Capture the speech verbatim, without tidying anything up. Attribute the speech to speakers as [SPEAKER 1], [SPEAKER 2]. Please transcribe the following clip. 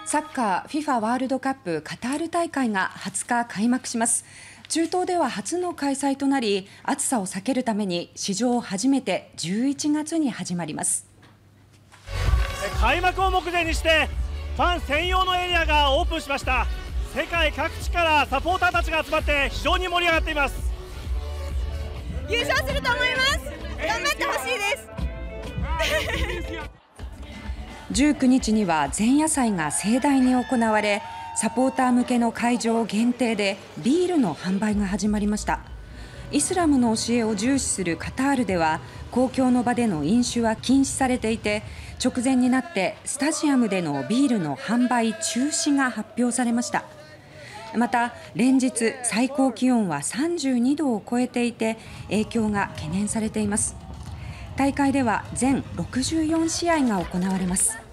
[SPEAKER 1] サッカー フィファ ワールドカップカタール大会がはつか開幕します。中東では初の開催となり、暑さを避けるために史上初めてじゅういちがつに始まります。
[SPEAKER 2] 開幕を目前にしてファン専用のエリアがオープンしました。世界各地からサポーターたちが集まって非常に盛り上がっています。
[SPEAKER 3] 優勝すると思います。頑張ってほしいです。
[SPEAKER 1] じゅうくにちには前夜祭が盛大に行われ、サポーター向けの会場限定でビールの販売が始まりました。イスラムの教えを重視するカタールでは公共の場での飲酒は禁止されていて、直前になってスタジアムでのビールの販売中止が発表されました。また連日最高気温はさんじゅうにどを超えていて、影響が懸念されています。大会では全ろくじゅうよんしあいが行われます。